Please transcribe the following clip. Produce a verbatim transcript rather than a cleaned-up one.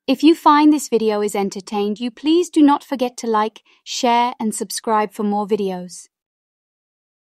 If you find this video is entertained you, please do not forget to like, share and subscribe for more videos.